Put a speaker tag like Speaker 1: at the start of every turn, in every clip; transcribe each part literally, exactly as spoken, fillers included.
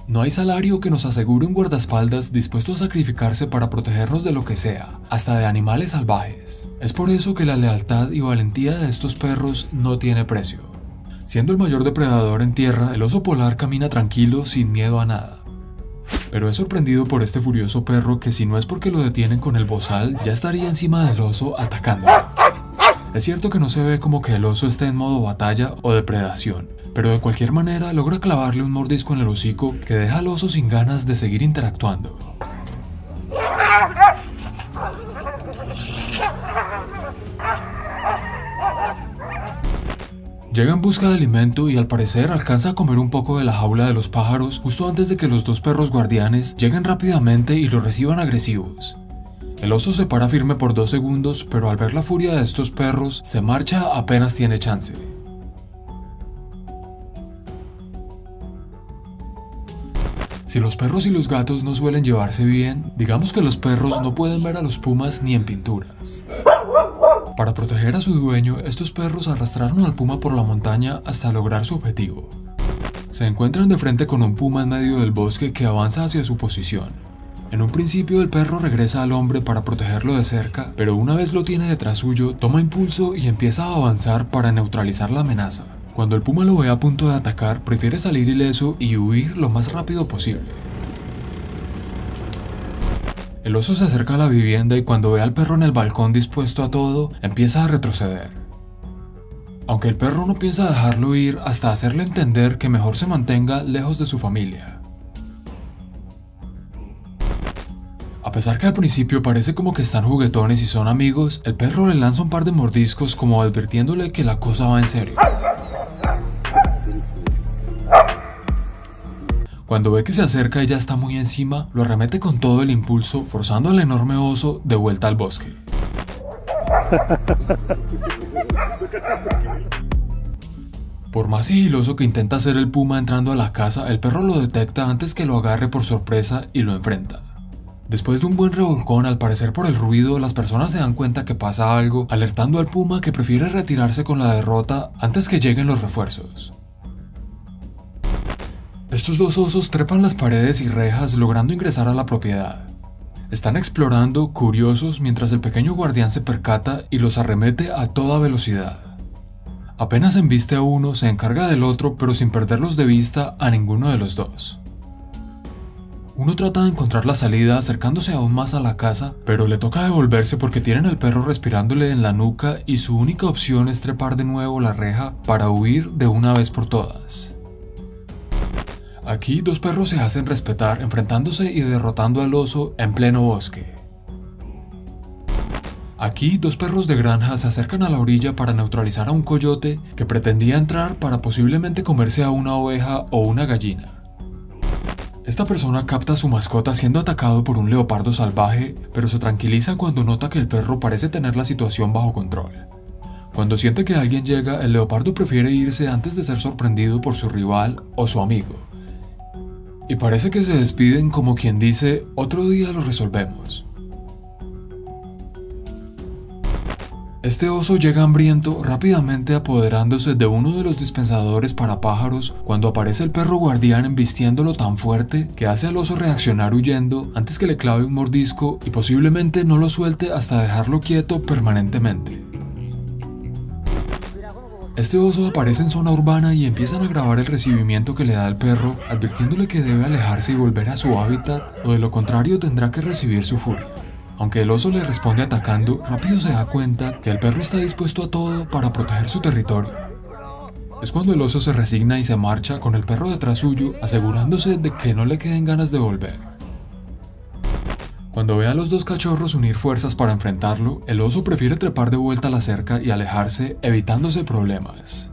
Speaker 1: No hay salario que nos asegure un guardaespaldas dispuesto a sacrificarse para protegernos de lo que sea, hasta de animales salvajes. Es por eso que la lealtad y valentía de estos perros no tiene precio. Siendo el mayor depredador en tierra, el oso polar camina tranquilo sin miedo a nada. Pero es sorprendido por este furioso perro que, si no es porque lo detienen con el bozal, ya estaría encima del oso atacándolo. Es cierto que no se ve como que el oso esté en modo batalla o depredación, pero de cualquier manera logra clavarle un mordisco en el hocico que deja al oso sin ganas de seguir interactuando. Llega en busca de alimento y al parecer alcanza a comer un poco de la jaula de los pájaros justo antes de que los dos perros guardianes lleguen rápidamente y lo reciban agresivos. El oso se para firme por dos segundos, pero al ver la furia de estos perros, se marcha apenas tiene chance. Si los perros y los gatos no suelen llevarse bien, digamos que los perros no pueden ver a los pumas ni en pintura. Para proteger a su dueño, estos perros arrastraron al puma por la montaña hasta lograr su objetivo. Se encuentran de frente con un puma en medio del bosque que avanza hacia su posición. En un principio el perro regresa al hombre para protegerlo de cerca, pero una vez lo tiene detrás suyo, toma impulso y empieza a avanzar para neutralizar la amenaza. Cuando el puma lo ve a punto de atacar, prefiere salir ileso y huir lo más rápido posible. El oso se acerca a la vivienda y cuando ve al perro en el balcón dispuesto a todo, empieza a retroceder. Aunque el perro no piensa dejarlo ir hasta hacerle entender que mejor se mantenga lejos de su familia. A pesar que al principio parece como que están juguetones y son amigos, el perro le lanza un par de mordiscos como advirtiéndole que la cosa va en serio. Cuando ve que se acerca y ya está muy encima, lo arremete con todo el impulso, forzando al enorme oso de vuelta al bosque. Por más sigiloso que intenta hacer el puma entrando a la casa, el perro lo detecta antes que lo agarre por sorpresa y lo enfrenta. Después de un buen revolcón, al parecer por el ruido, las personas se dan cuenta que pasa algo, alertando al puma que prefiere retirarse con la derrota antes que lleguen los refuerzos. Estos dos osos trepan las paredes y rejas logrando ingresar a la propiedad. Están explorando, curiosos, mientras el pequeño guardián se percata y los arremete a toda velocidad. Apenas embiste a uno, se encarga del otro, pero sin perderlos de vista a ninguno de los dos. Uno trata de encontrar la salida acercándose aún más a la casa, pero le toca devolverse porque tienen al perro respirándole en la nuca y su única opción es trepar de nuevo la reja para huir de una vez por todas. Aquí dos perros se hacen respetar enfrentándose y derrotando al oso en pleno bosque. Aquí dos perros de granja se acercan a la orilla para neutralizar a un coyote que pretendía entrar para posiblemente comerse a una oveja o una gallina. Esta persona capta a su mascota siendo atacado por un leopardo salvaje, pero se tranquiliza cuando nota que el perro parece tener la situación bajo control. Cuando siente que alguien llega, el leopardo prefiere irse antes de ser sorprendido por su rival o su amigo. Y parece que se despiden como quien dice, otro día lo resolvemos. Este oso llega hambriento, rápidamente apoderándose de uno de los dispensadores para pájaros cuando aparece el perro guardián embistiéndolo tan fuerte que hace al oso reaccionar huyendo antes que le clave un mordisco y posiblemente no lo suelte hasta dejarlo quieto permanentemente. Este oso aparece en zona urbana y empiezan a grabar el recibimiento que le da el perro, advirtiéndole que debe alejarse y volver a su hábitat o de lo contrario tendrá que recibir su furia. Aunque el oso le responde atacando, rápido se da cuenta que el perro está dispuesto a todo para proteger su territorio. Es cuando el oso se resigna y se marcha con el perro detrás suyo, asegurándose de que no le queden ganas de volver. Cuando ve a los dos cachorros unir fuerzas para enfrentarlo, el oso prefiere trepar de vuelta a la cerca y alejarse, evitándose problemas.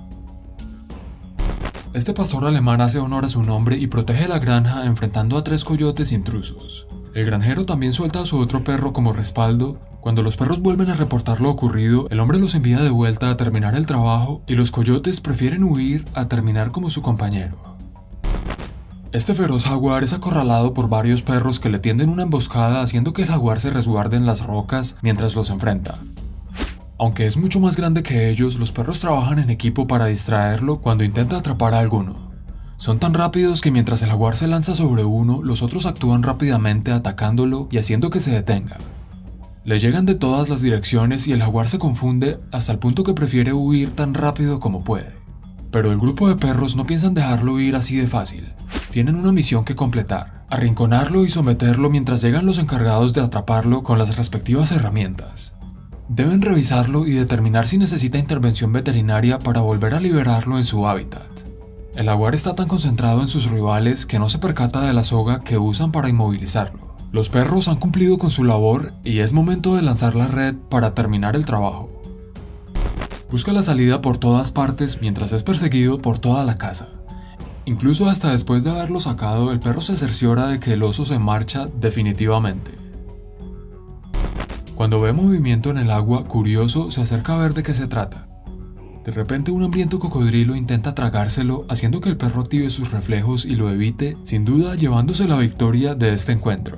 Speaker 1: Este pastor alemán hace honor a su nombre y protege la granja enfrentando a tres coyotes intrusos. El granjero también suelta a su otro perro como respaldo. Cuando los perros vuelven a reportar lo ocurrido, el hombre los envía de vuelta a terminar el trabajo y los coyotes prefieren huir a terminar como su compañero. Este feroz jaguar es acorralado por varios perros que le tienden una emboscada haciendo que el jaguar se resguarde en las rocas mientras los enfrenta. Aunque es mucho más grande que ellos, los perros trabajan en equipo para distraerlo cuando intenta atrapar a alguno. Son tan rápidos que mientras el jaguar se lanza sobre uno, los otros actúan rápidamente atacándolo y haciendo que se detenga. Le llegan de todas las direcciones y el jaguar se confunde hasta el punto que prefiere huir tan rápido como puede. Pero el grupo de perros no piensan dejarlo ir así de fácil. Tienen una misión que completar: arrinconarlo y someterlo mientras llegan los encargados de atraparlo con las respectivas herramientas. Deben revisarlo y determinar si necesita intervención veterinaria para volver a liberarlo en su hábitat. El jaguar está tan concentrado en sus rivales que no se percata de la soga que usan para inmovilizarlo. Los perros han cumplido con su labor y es momento de lanzar la red para terminar el trabajo. Busca la salida por todas partes mientras es perseguido por toda la casa. Incluso hasta después de haberlo sacado, el perro se cerciora de que el oso se marcha definitivamente. Cuando ve movimiento en el agua, curioso, se acerca a ver de qué se trata. De repente un hambriento cocodrilo intenta tragárselo, haciendo que el perro active sus reflejos y lo evite, sin duda llevándose la victoria de este encuentro.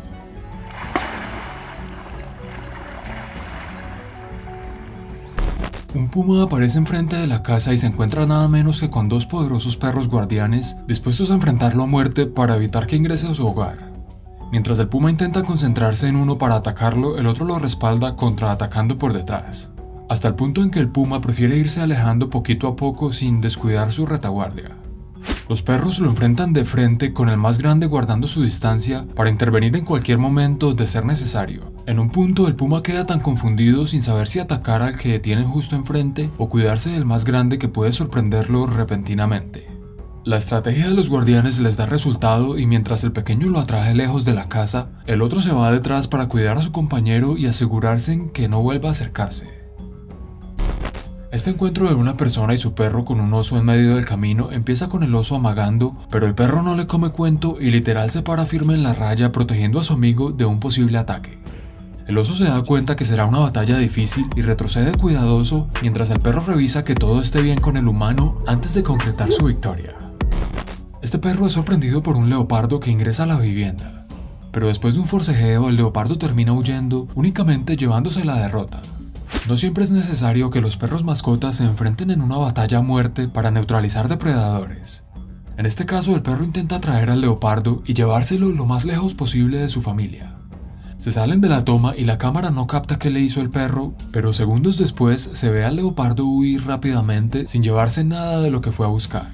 Speaker 1: Un puma aparece enfrente de la casa y se encuentra nada menos que con dos poderosos perros guardianes dispuestos a enfrentarlo a muerte para evitar que ingrese a su hogar. Mientras el puma intenta concentrarse en uno para atacarlo, el otro lo respalda contraatacando por detrás, hasta el punto en que el puma prefiere irse alejando poquito a poco sin descuidar su retaguardia. Los perros lo enfrentan de frente, con el más grande guardando su distancia para intervenir en cualquier momento de ser necesario. En un punto el puma queda tan confundido sin saber si atacar al que tiene justo enfrente o cuidarse del más grande que puede sorprenderlo repentinamente. La estrategia de los guardianes les da resultado y mientras el pequeño lo atrae lejos de la casa, el otro se va detrás para cuidar a su compañero y asegurarse en que no vuelva a acercarse. Este encuentro de una persona y su perro con un oso en medio del camino empieza con el oso amagando, pero el perro no le come cuento y literal se para firme en la raya protegiendo a su amigo de un posible ataque. El oso se da cuenta que será una batalla difícil y retrocede cuidadoso mientras el perro revisa que todo esté bien con el humano antes de concretar su victoria. Este perro es sorprendido por un leopardo que ingresa a la vivienda, pero después de un forcejeo el leopardo termina huyendo, únicamente llevándose la derrota. No siempre es necesario que los perros mascotas se enfrenten en una batalla a muerte para neutralizar depredadores. En este caso, el perro intenta atraer al leopardo y llevárselo lo más lejos posible de su familia. Se salen de la toma y la cámara no capta qué le hizo el perro, pero segundos después se ve al leopardo huir rápidamente sin llevarse nada de lo que fue a buscar.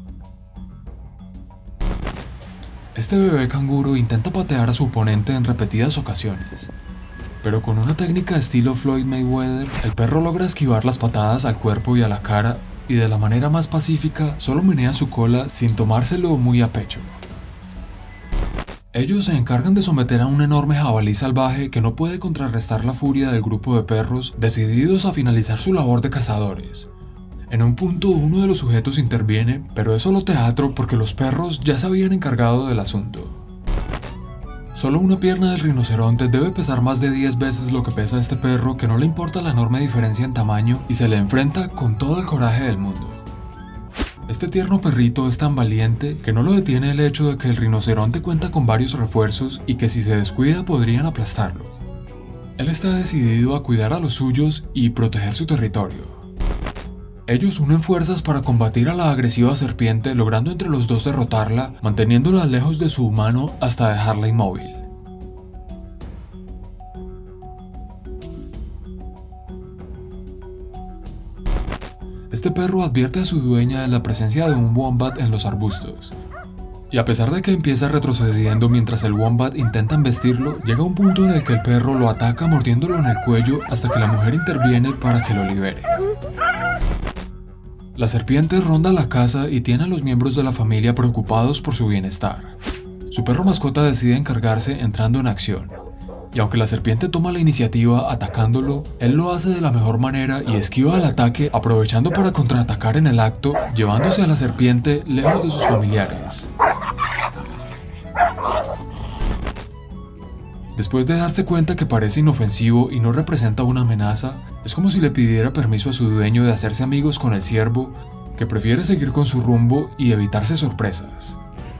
Speaker 1: Este bebé canguro intenta patear a su oponente en repetidas ocasiones, pero con una técnica estilo Floyd Mayweather, el perro logra esquivar las patadas al cuerpo y a la cara, y de la manera más pacífica solo menea su cola sin tomárselo muy a pecho. Ellos se encargan de someter a un enorme jabalí salvaje que no puede contrarrestar la furia del grupo de perros decididos a finalizar su labor de cazadores. En un punto uno de los sujetos interviene, pero es solo teatro porque los perros ya se habían encargado del asunto. Solo una pierna del rinoceronte debe pesar más de diez veces lo que pesa este perro, que no le importa la enorme diferencia en tamaño y se le enfrenta con todo el coraje del mundo. Este tierno perrito es tan valiente que no lo detiene el hecho de que el rinoceronte cuenta con varios refuerzos y que si se descuida podrían aplastarlo. Él está decidido a cuidar a los suyos y proteger su territorio. Ellos unen fuerzas para combatir a la agresiva serpiente, logrando entre los dos derrotarla, manteniéndola lejos de su humano hasta dejarla inmóvil. Este perro advierte a su dueña de la presencia de un wombat en los arbustos, y a pesar de que empieza retrocediendo mientras el wombat intenta embestirlo, llega un punto en el que el perro lo ataca mordiéndolo en el cuello hasta que la mujer interviene para que lo libere. La serpiente ronda la casa y tiene a los miembros de la familia preocupados por su bienestar. Su perro mascota decide encargarse entrando en acción, y aunque la serpiente toma la iniciativa atacándolo, él lo hace de la mejor manera y esquiva el ataque, aprovechando para contraatacar en el acto, llevándose a la serpiente lejos de sus familiares. Después de darse cuenta que parece inofensivo y no representa una amenaza, es como si le pidiera permiso a su dueño de hacerse amigos con el ciervo, que prefiere seguir con su rumbo y evitarse sorpresas.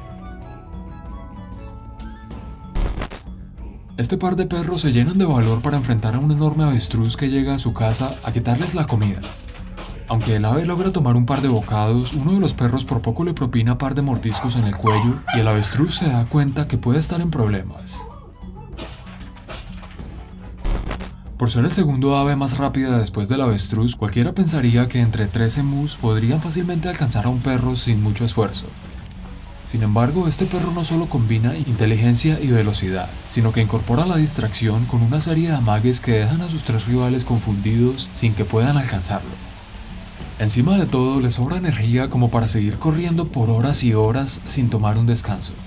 Speaker 1: Este par de perros se llenan de valor para enfrentar a un enorme avestruz que llega a su casa a quitarles la comida. Aunque el ave logra tomar un par de bocados, uno de los perros por poco le propina par de mordiscos en el cuello y el avestruz se da cuenta que puede estar en problemas. Por ser el segundo ave más rápida después del avestruz, cualquiera pensaría que entre tres emus podrían fácilmente alcanzar a un perro sin mucho esfuerzo. Sin embargo, este perro no solo combina inteligencia y velocidad, sino que incorpora la distracción con una serie de amagues que dejan a sus tres rivales confundidos sin que puedan alcanzarlo. Encima de todo, le sobra energía como para seguir corriendo por horas y horas sin tomar un descanso.